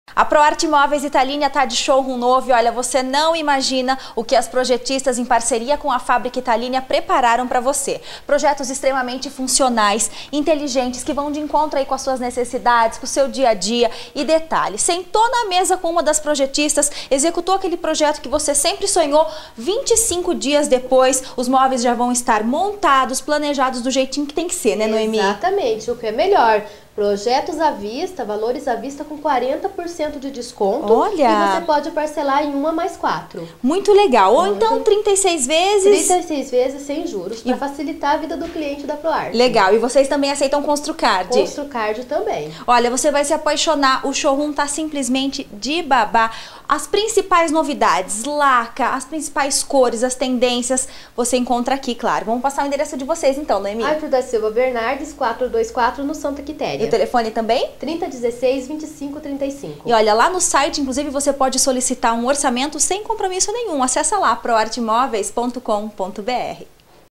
A ProArt Móveis Italínia está de showroom novo e olha, você não imagina o que as projetistas em parceria com a Fábrica Italínia prepararam para você. Projetos extremamente funcionais, inteligentes, que vão de encontro aí com as suas necessidades, com o seu dia a dia. E detalhe, sentou na mesa com uma das projetistas, executou aquele projeto que você sempre sonhou, 25 dias depois, os móveis já vão estar montados, planejados do jeitinho que tem que ser, né, Noemi? Exatamente, o que é melhor. Projetos à vista, valores à vista com 40% de desconto. Olha! E você pode parcelar em 1 mais 4. Muito legal. Ou então 36 vezes. 36 vezes sem juros, para facilitar a vida do cliente da ProArt. Legal. E vocês também aceitam Construcard? Construcard também. Olha, você vai se apaixonar. O showroom tá simplesmente de babá. As principais novidades, laca, as principais cores, as tendências, você encontra aqui, claro. Vamos passar o endereço de vocês então, Noemi? Arthur da Silva Bernardes, 424, no Santa Quitéria. E o telefone também? 3016-2535. E olha, lá no site, inclusive, você pode solicitar um orçamento sem compromisso nenhum. Acessa lá, proartmoveis.com.br.